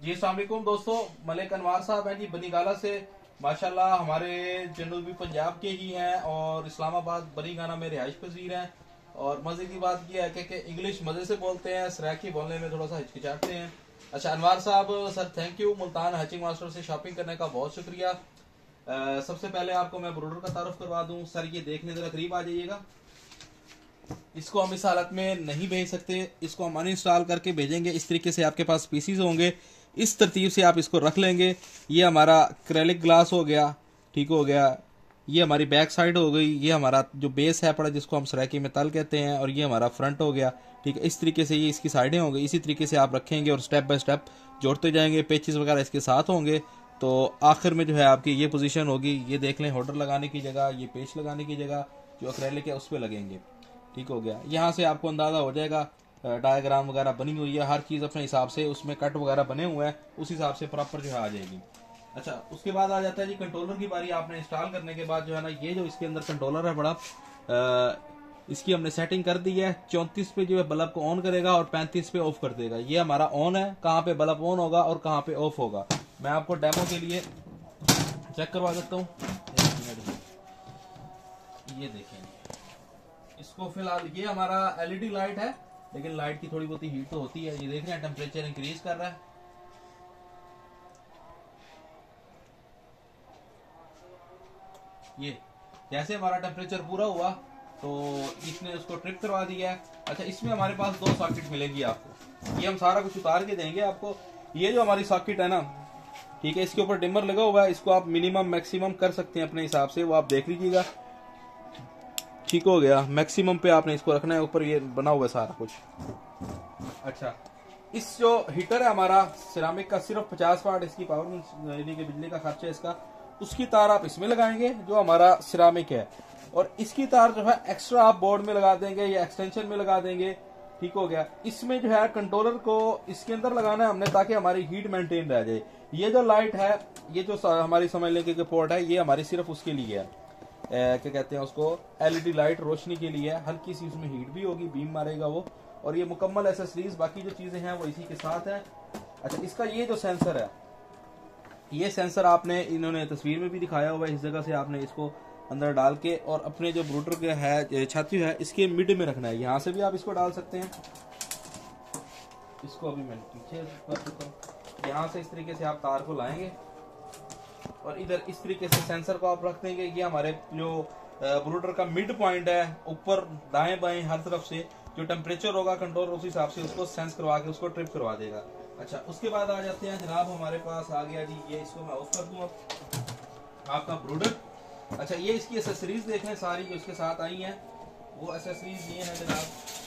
जी अस्सलाम वालेकुम दोस्तों, मलिक अनवार साहब हैं जी बनीगाला से। माशाल्लाह हमारे जनूबी पंजाब के ही हैं और इस्लामाबाद बनीगाना में रिहाइश पजीर हैं। और मजे की बात यह है कि इंग्लिश मजे से बोलते हैं, सराकी बोलने में थोड़ा सा हिचकिचाते हैं। अच्छा अनवार साहब sir thank you, Multan hatching master से शॉपिंग करने का बहुत शुक्रिया। सबसे पहले आपको मैं ब्रूडर का तारुफ करवा दूं। सर ये देखने जरा करीब आ जाइएगा। इसको हम इस हालत में नहीं भेज सकते, इसको हम अनइंस्टॉल करके भेजेंगे। इस तरीके से आपके पास पीसीज होंगे, इस तरतीब से आप इसको रख लेंगे। ये हमारा एक्रेलिक ग्लास हो गया, ठीक हो गया। ये हमारी बैक साइड हो गई, ये हमारा जो बेस है पड़ा जिसको हम सराकी में तल कहते हैं, और ये हमारा फ्रंट हो गया। ठीक है, इस तरीके से ये इसकी साइडें होंगी। इसी तरीके से आप रखेंगे और स्टेप बाय स्टेप जोड़ते जाएंगे। पेचेस वगैरह इसके साथ होंगे, तो आखिर में जो है आपकी ये पोजीशन होगी। ये देख लें, होल्डर लगाने की जगह, ये पेच लगाने की जगह जो एक्रेलिक है उस पर लगेंगे। ठीक हो गया। यहाँ से आपको अंदाजा हो जाएगा, डायग्राम वगैरह बनी हुई है, हर चीज़ अपने हिसाब से, उसमें कट वगैरह बने हुए हैं, उस हिसाब से प्रॉपर जो है आ जाएगी। अच्छा उसके बाद आ जाता है जी कंट्रोलर की बारी। आपने इंस्टॉल करने के बाद जो है ना, ये जो इसके अंदर कंट्रोलर है बड़ा, इसकी हमने सेटिंग कर दी है। 34 पे जो है बल्ब को ऑन करेगा और 35 पे ऑफ कर देगा। ये हमारा ऑन है, कहाँ पे बल्ब ऑन होगा और कहाँ पे ऑफ होगा मैं आपको डेमो के लिए चेक करवा देता हूँ। ये देखें, इसको फिलहाल ये हमारा एलईडी लाइट है, लेकिन लाइट की थोड़ी बहुत हीट तो होती है। ये देख रहे हैं टेम्परेचर इंक्रीज कर रहा है। ये जैसे हमारा टेम्परेचर पूरा हुआ तो इसने उसको ट्रिप करवा दिया है। अच्छा इसमें हमारे पास 2 सॉकेट मिलेंगी आपको, ये हम सारा कुछ उतार के देंगे आपको। ये जो हमारी सॉकेट है ना, ठीक है, इसके ऊपर डिमर लगा हुआ है, इसको आप मिनिमम मैक्सिमम कर सकते हैं अपने हिसाब से, वो आप देख लीजिएगा। ठीक हो गया, मैक्सिमम पे आपने इसको रखना है। ऊपर ये बना हुआ है सारा कुछ। अच्छा इस जो हीटर है हमारा सिरामिक का, सिर्फ 50 वाट इसकी पावर यानी कि बिजली का खर्चा है इसका। उसकी तार आप इसमें लगाएंगे जो हमारा सिरामिक है, और इसकी तार जो है एक्स्ट्रा आप बोर्ड में लगा देंगे या एक्सटेंशन में लगा देंगे। ठीक हो गया। इसमें जो है कंट्रोलर को इसके अंदर लगाना है हमने, ताकि हमारी हीट मेंटेन रह जाए। ये जो लाइट है, ये जो हमारी समझ लें कि पोर्ट है, ये हमारी सिर्फ उसके लिए है, क्या कहते हैं उसको, एलईडी लाइट रोशनी के लिए है। हल्की सी उसमें हीट भी होगी, बीम मारेगा वो। और ये मुकम्मल एसेसरीज बाकी जो चीजें हैं वो इसी के साथ है। अच्छा इसका ये जो सेंसर है, ये सेंसर आपने, इन्होंने तस्वीर में भी दिखाया हुआ है, इस जगह से आपने इसको अंदर डाल के और अपने जो ब्रूडर के है छाती है इसके मिड में रखना है। यहाँ से भी आप इसको डाल सकते हैं। इसको अभी मैं पीछे कर चुका हूँ। यहाँ से इस तरीके से आप तार को लाएंगे और इधर इस तरीके से सेंसर को आप रख देंगे। ये हमारे जो ब्रूडर का मिड पॉइंट है, ऊपर दाएं बाएं हर तरफ से जो टेम्परेचर होगा कंट्रोल उस हिसाब से उसको सेंस करवा के उसको ट्रिप करवा देगा। अच्छा उसके बाद आ जाते हैं जनाब, हमारे पास आ गया जी, ये इसको मैं ऑफ कर दूँ आपका ब्रूडर। अच्छा ये इसकी एसेसरीज देख लें, सारी जो इसके साथ आई हैं वो एसेसरीज ये है जनाब।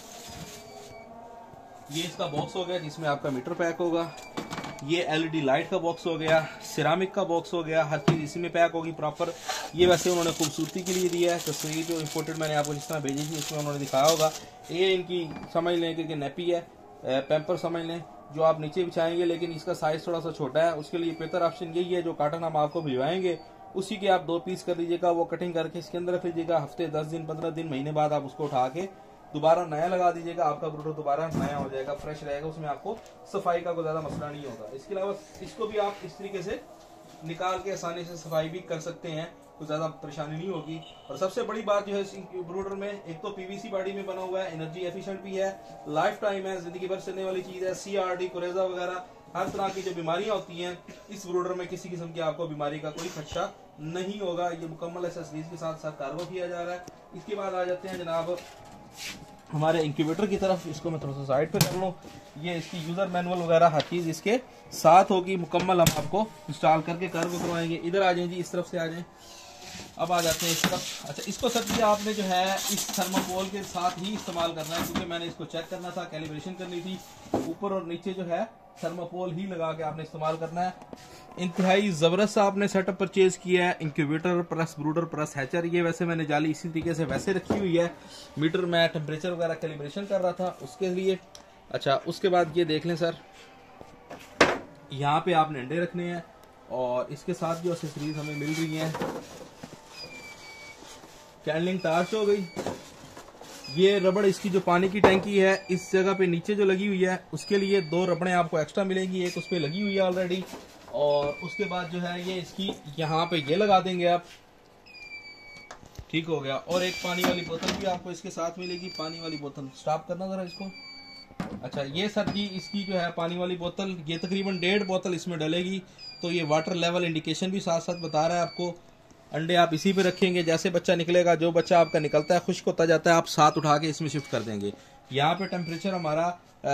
ये इसका बॉक्स हो गया जिसमें आपका मीटर पैक होगा। ये एलईडी लाइट का बॉक्स हो गया, सिरामिक का बॉक्स हो गया, हर चीज इसी में पैक होगी प्रॉपर। ये वैसे उन्होंने खूबसूरती के लिए दिया है। तस्वीर जो इंपोर्टेड मैंने आपको जिस तरह भेजी थी उसमें उन्होंने दिखाया होगा। ये इनकी समझ लें कि नेपी है, पैम्पर समझ लें, जो आप नीचे बिछाएंगे, लेकिन इसका साइज थोड़ा सा छोटा है। उसके लिए बेहतर ऑप्शन यही है, जो काटन हम आपको भिजवाएंगे उसी के आप 2 पीस कर लीजिएगा, वो कटिंग करके इसके अंदर रख लीजिएगा। हफ्ते 10 दिन 15 दिन महीने बाद आप उसको उठा के दोबारा नया लगा दीजिएगा, आपका ब्रूडर दोबारा नया हो जाएगा, फ्रेश रहेगा, उसमें आपको सफाई का कोई ज्यादा मसला नहीं होगा। इसके अलावा इसको भी आप इस तरीके से निकाल के आसानी से सफाई भी कर सकते हैं, कोई ज्यादा परेशानी नहीं होगी। और सबसे बड़ी बात जो है इस ब्रूडर में, एक तो पीवीसी बॉडी में बना हुआ है, एनर्जी एफिशिएंट भी है, लाइफ टाइम है, जिंदगी भर चलने वाली चीज है। सीआरडी, कुरेजा वगैरह हर तरह की जो बीमारियां होती हैं इस ब्रूडर में किसी किस्म की आपको बीमारी का कोई खदशा नहीं होगा। ये मुकम्मल एसेसरीज के साथ साथ कार्गो किया जा रहा है। इसके बाद आ जाते हैं जनाब हमारे इंक्यूबेटर की तरफ। इसको मैं थोड़ा सा साइड पे कर लूँ। ये इसकी यूजर मैनुअल वगैरह हर चीज इसके साथ होगी, मुकम्मल हम आपको इंस्टॉल करके कार्गो करवाएंगे। इधर आ जाए जी, इस तरफ से आ जाए। अब आ जाते हैं इस तरफ। अच्छा इसको सर जी आपने जो है इस थर्माकोल के साथ ही इस्तेमाल करना है, क्योंकि मैंने इसको चेक करना था, कैलिब्रेशन करनी थी। ऊपर और नीचे जो है थर्माकोल ही लगा के आपने इस्तेमाल करना है। इंतहाई जबरदस्त आपने सेटअप परचेज किया है, incubator plus brooder plus hatcher. ये वैसे मैंने जाली इसी तरीके से वैसे रखी हुई है, मीटर में टेम्परेचर वगैरह कैलिब्रेशन कर रहा था उसके लिए। अच्छा उसके बाद ये देख लें सर, यहाँ पे आपने अंडे रखने हैं और इसके साथ जो एक्सेसरीज हमें मिल रही हैं, कैंडलिंग टार्च हो गई, ये रबड़ इसकी जो पानी की टैंकी है इस जगह पे नीचे जो लगी हुई है उसके लिए 2 रबड़ें आपको एक्स्ट्रा मिलेंगी, एक उस पर लगी हुई है ऑलरेडी। और उसके बाद जो है ये इसकी यहाँ पे ये लगा देंगे आप, ठीक हो गया। और एक पानी वाली बोतल भी आपको इसके साथ मिलेगी, पानी वाली बोतल स्टॉप करना जरा इसको। अच्छा ये सर जी इसकी जो है पानी वाली बोतल, ये तकरीबन 1.5 बोतल इसमें डलेगी। तो ये वाटर लेवल इंडिकेशन भी साथ साथ बता रहा है आपको। अंडे आप इसी पे रखेंगे, जैसे बच्चा निकलेगा, जो बच्चा आपका निकलता है खुश्क होता जाता है, आप साथ उठा के इसमें शिफ्ट कर देंगे। यहाँ पे टेम्परेचर हमारा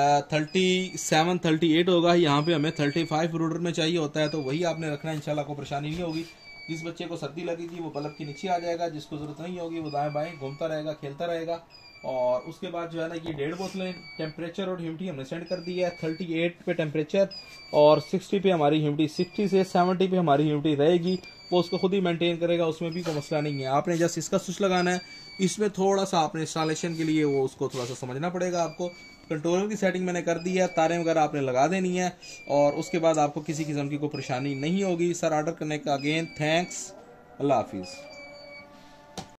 37-38 होगा, यहाँ पे हमें 35 ब्रूडर में चाहिए होता है, तो वही आपने रखना है, इंशाल्लाह कोई परेशानी नहीं होगी। जिस बच्चे को सर्दी लगेगी वो बल्ब के नीचे आ जाएगा, जिसको जरूरत नहीं होगी वो दाएं बाएं घूमता रहेगा, खेलता रहेगा। और उसके बाद जो है ना ये 1.5 बोतलें टेम्परेचर और ह्यूमिडिटी हमने सेंड कर दी है। 38 पे टेम्परेचर और 60 पे हमारी ह्यूमिडिटी, 60 से 70 पे हमारी ह्यूमिडिटी रहेगी, वो उसको खुद ही मेंटेन करेगा, उसमें भी कोई मसला नहीं है। आपने जस्ट इसका स्विच लगाना है, इसमें थोड़ा सा आपने इंस्टॉलेशन के लिए वो उसको थोड़ा सा समझना पड़ेगा आपको। कंट्रोलर की सेटिंग मैंने कर दी है, तारें वगैरह आपने लगा देनी है और उसके बाद आपको किसी किस्म की कोई परेशानी नहीं होगी। सर ऑर्डर करने का अगेन थैंक्स, अल्लाह हाफिज़।